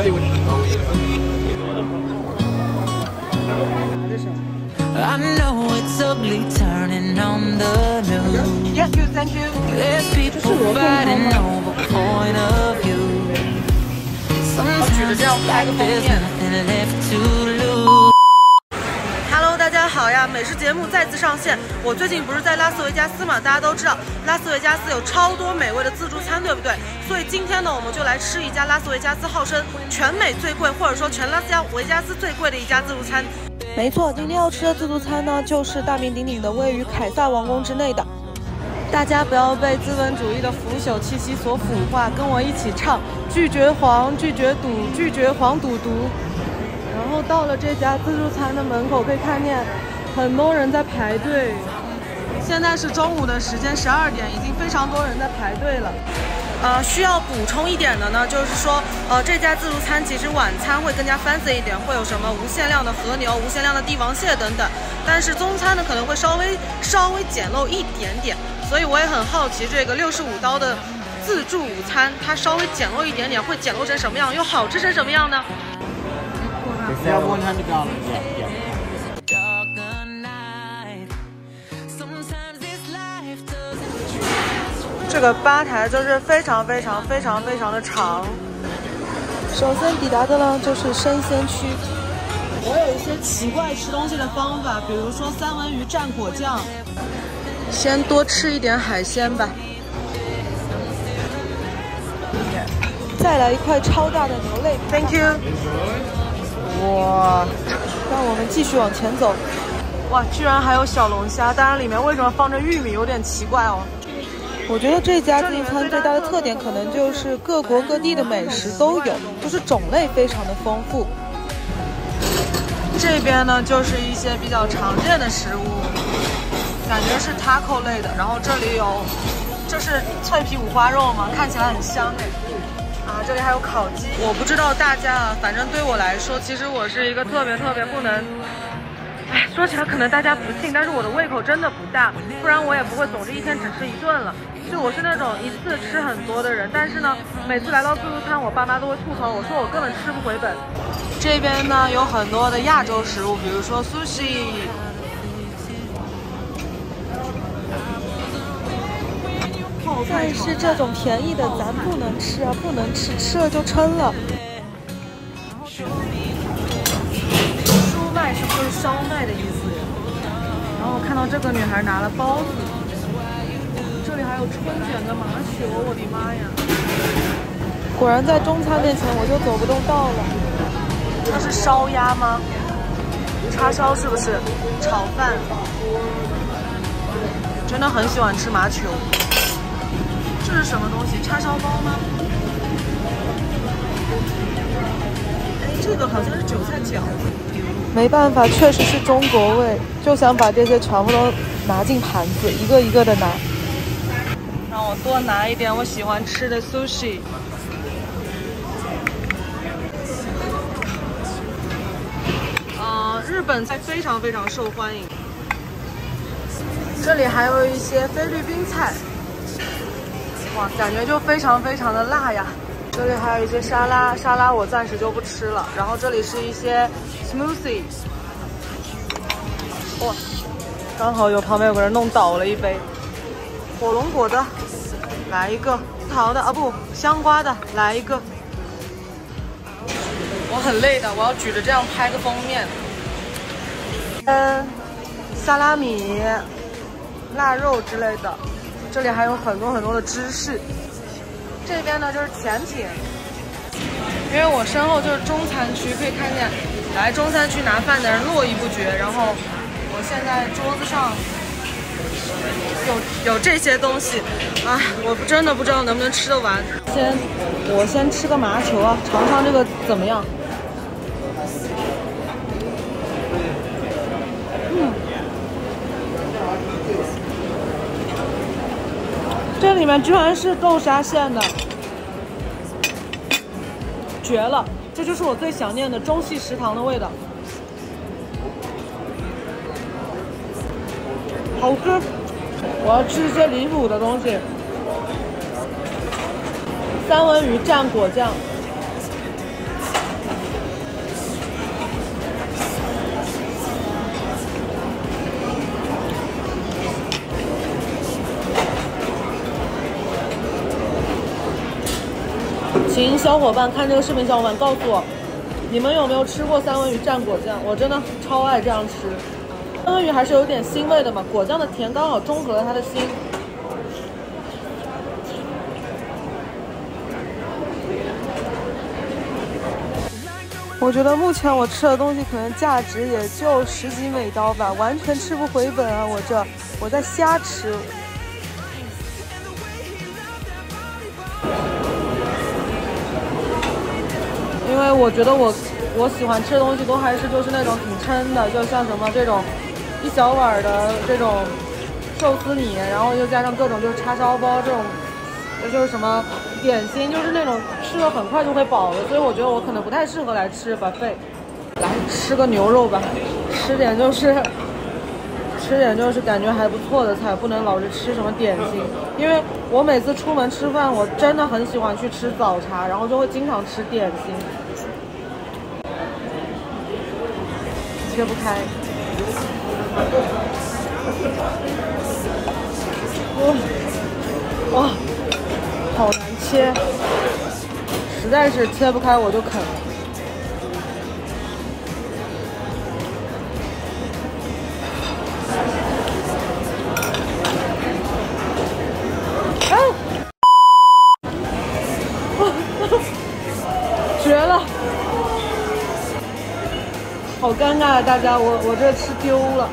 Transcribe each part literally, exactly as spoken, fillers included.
I know it's ugly turning on the news. Yes, good, thank you. There's people fighting over point of view. Sometimes it's like there's nothing left to lose. Hello， 大家好呀！美食节目再次上线。我最近不是在拉斯维加斯嘛，大家都知道拉斯维加斯有超多美味的自助餐，对不对？所以今天呢，我们就来吃一家拉斯维加斯号称全美最贵，或者说全拉斯维加斯最贵的一家自助餐。没错，今天要吃的自助餐呢，就是大名鼎鼎的位于凯撒王宫之内的。大家不要被资本主义的腐朽气息所腐化，跟我一起唱：拒绝黄，拒绝赌，拒绝黄赌毒。然后到了这家自助餐的门口，可以看见很多人在排队。现在是中午的时间，十二点，已经非常多人在排队了。呃，需要补充一点的呢，就是说，呃，这家自助餐其实晚餐会更加 fancy 一点，会有什么无限量的和牛、无限量的帝王蟹等等。但是中餐呢，可能会稍微稍微简陋一点点。所以我也很好奇，这个六十五刀的自助午餐，它稍微简陋一点点，会简陋成什么样，又好吃成什么样呢？ Yeah, one hundred dollars. Yeah, yeah. 这个吧台就是非常非常非常非常的长。首先抵达的呢就是生鲜区。我有一些奇怪吃东西的方法，比如说三文鱼蘸果酱。先多吃一点海鲜吧。再来一块超大的牛肋排。Thank you。哇，让我们继续往前走。哇，居然还有小龙虾，当然里面为什么放着玉米有点奇怪哦。我觉得这家自助餐最大的特点可能就是各国各地的美食都有，就是种类非常的丰富。这边呢就是一些比较常见的食物，感觉是 taco 类的。然后这里有，这是脆皮五花肉嘛，看起来很香哎。啊，这里还有烤鸡。我不知道大家啊，反正对我来说，其实我是一个特别特别不能。 哎，说起来可能大家不信，但是我的胃口真的不大，不然我也不会总是一天只吃一顿了。就我是那种一次吃很多的人，但是呢，每次来到自助餐，我爸妈都会吐槽我说我根本吃不回本。这边呢有很多的亚洲食物，比如说 sushi。但是这种便宜的咱不能吃啊，不能吃，吃了就撑了。 麦是不是烧麦的意思？然后我看到这个女孩拿了包子，这里还有春卷的麻球，我的妈呀！果然在中餐面前我就走不动道了。这是烧鸭吗？叉烧是不是？炒饭。真的很喜欢吃麻球。这是什么东西？叉烧包吗？哎，这个好像是韭菜饺子。 没办法，确实是中国味，就想把这些全部都拿进盘子，一个一个的拿。让我多拿一点我喜欢吃的 sushi。呃，日本菜非常非常受欢迎。这里还有一些菲律宾菜，哇，感觉就非常非常的辣呀。这里还有一些沙拉，沙拉我暂时就不吃了。然后这里是一些。 smoothie， 哇，刚好有旁边有个人弄倒了一杯。火龙果的，来一个；桃的啊不，香瓜的，来一个。我很累的，我要举着这样拍个封面。嗯，萨拉米、腊肉之类的，这里还有很多很多的芝士。这边呢就是甜品，因为我身后就是中餐区，可以看见。 来中餐区拿饭的人络绎不绝，然后我现在桌子上有有这些东西，啊，我真的不知道能不能吃得完。先，我先吃个麻球啊，尝尝这个怎么样？嗯，这里面居然是豆沙馅的，绝了！ 这就是我最想念的中系食堂的味道，好吃！我要吃一些离谱的东西。三文鱼蘸果酱， 请小伙伴看这个视频，小伙伴告诉我，你们有没有吃过三文鱼蘸果酱？我真的超爱这样吃。三文鱼还是有点腥味的嘛，果酱的甜刚好中和了它的腥。我觉得目前我吃的东西可能价值也就十几美刀吧，完全吃不回本啊！我这我在瞎吃。因为我觉得我我喜欢吃的东西都还是就是那种挺撑的，就像什么这种一小碗的这种寿司米，然后又加上各种就是叉烧包这种，就是什么点心，就是那种吃了很快就会饱的，所以我觉得我可能不太适合来吃 buffet。来吃个牛肉吧，吃点就是吃点就是感觉还不错的菜，不能老是吃什么点心。因为我每次出门吃饭，我真的很喜欢去吃早茶，然后就会经常吃点心。切不开，哇哇，好难切，实在是切不开我就啃。啊！绝了！好尴尬啊，大家，我我这吃丢了。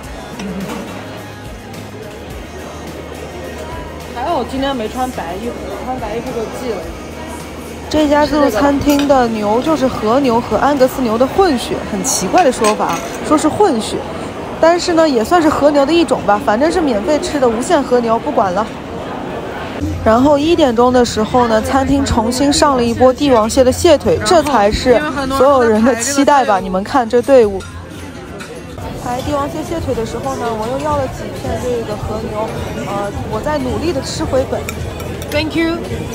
还好我今天没穿白衣服，穿白衣服就记了。这家自助餐厅的牛就是和牛和安格斯牛的混血，很奇怪的说法，说是混血，但是呢也算是和牛的一种吧，反正是免费吃的无限和牛，不管了。然后一点钟的时候呢，餐厅重新上了一波帝王蟹的蟹腿，这才是所有人的期待吧？你们看这队伍，排帝王蟹蟹腿的时候呢，我又要了几片这个和牛，呃，我在努力的吃回本。Thank you。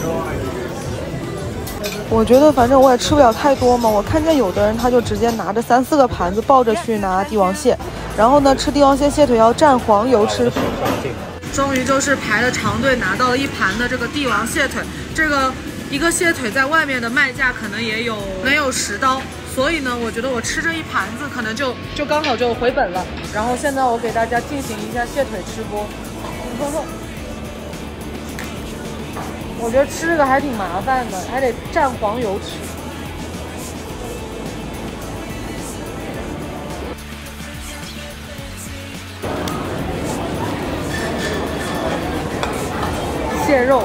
我觉得反正我也吃不了太多嘛，我看见有的人他就直接拿着三四个盘子抱着去拿帝王蟹，然后呢吃帝王蟹蟹腿要蘸黄油吃。终于就是排了长队，拿到了一盘的这个帝王蟹腿。这个一个蟹腿在外面的卖价可能也有没有十刀，所以呢，我觉得我吃这一盘子可能就就刚好就回本了。然后现在我给大家进行一下蟹腿吃播。我觉得吃这个还挺麻烦的，还得蘸黄油吃。蟹肉，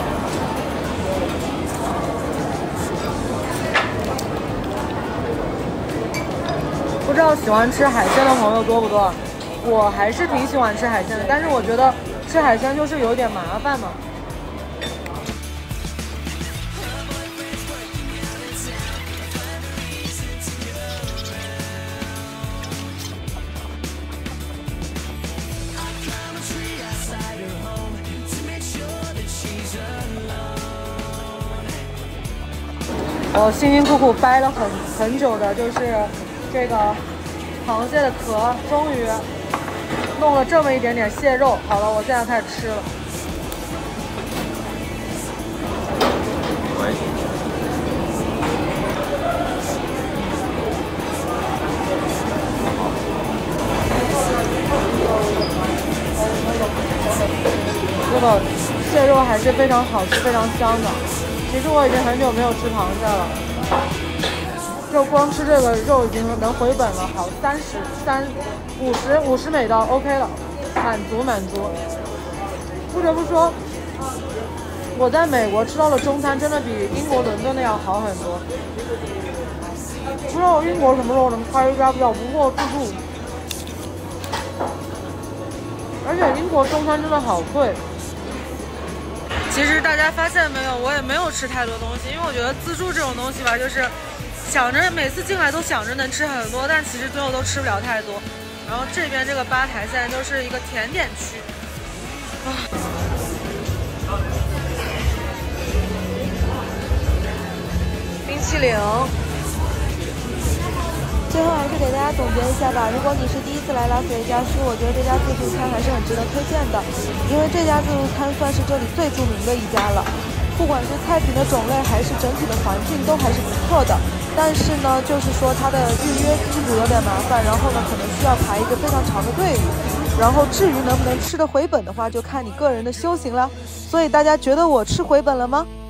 不知道喜欢吃海鲜的朋友多不多？我还是挺喜欢吃海鲜的，但是我觉得吃海鲜就是有点麻烦嘛。我辛辛苦苦掰了很很久的，就是这个螃蟹的壳，终于弄了这么一点点蟹肉。好了，我现在开始吃了。这个蟹肉还是非常好吃，非常香的。其实我已经很久没有吃螃蟹了，就光吃这个肉已经能回本了。好，三十三五十五十美刀 ，OK 了，满足满足。不得不说，我在美国吃到的中餐真的比英国伦敦的要好很多。不知道英国什么时候能开一家比较不错自助，而且英国中餐真的好贵。其实大家发现没有，我也没有吃太多东西，因为我觉得自助这种东西吧，就是想着每次进来都想着能吃很多，但其实最后都吃不了太多。然后这边这个吧台现在就是一个甜点区，啊，冰淇淋。最后还是给大家总结一下吧，如果你是第一次来拉斯维加斯，我觉得这家自助餐还是很值得推荐的，因为这家自助餐算是这里最著名的一家了。 不管是菜品的种类还是整体的环境都还是不错的。但是呢，就是说它的预约制度有点麻烦，然后呢可能需要排一个非常长的队伍。然后至于能不能吃得回本的话，就看你个人的修行了。所以大家觉得我吃回本了吗？